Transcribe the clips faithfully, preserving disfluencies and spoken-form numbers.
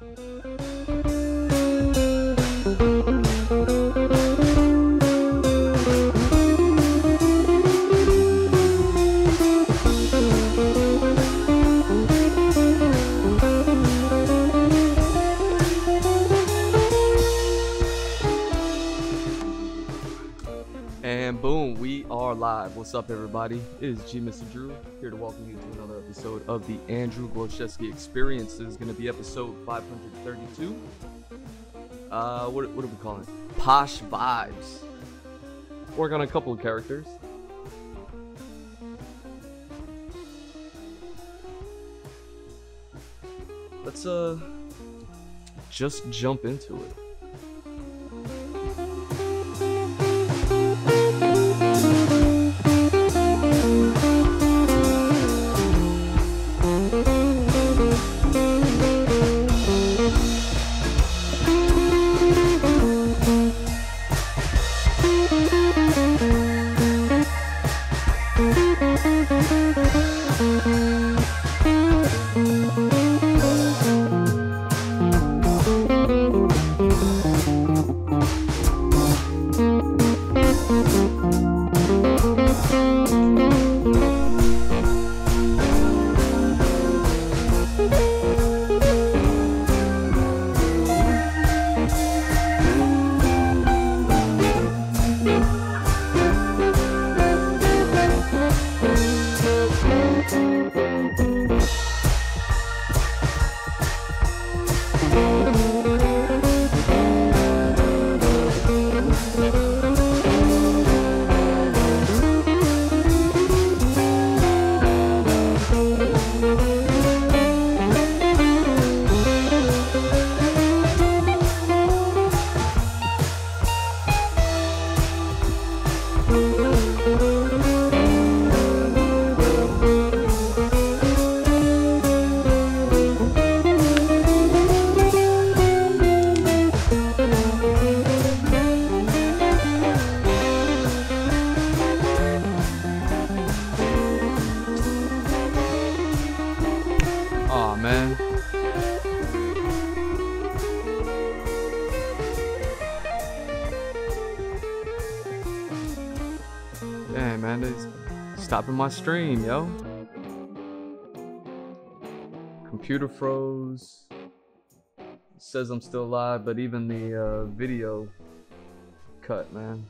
And boom, we are live. What's up, everybody? It is G Mister Drew here to welcome you to another episode of the Andrew Gorszewski Experience. This is going to be episode five hundred thirty-two. Uh, what, what are we calling it? Posh Vibes. Work on a couple of characters. Let's uh just jump into it. Aw, man. Damn, man, they stopping my stream, yo. Computer froze. It says I'm still live, but even the uh, video cut, man.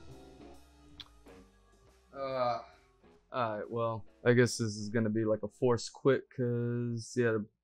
Uh, Alright, well, I guess this is gonna be like a forced quit, cause yeah, the